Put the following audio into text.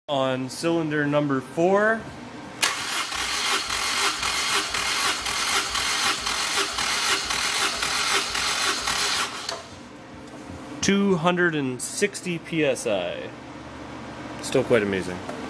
on cylinder number 4. (260 psi). Still quite amazing.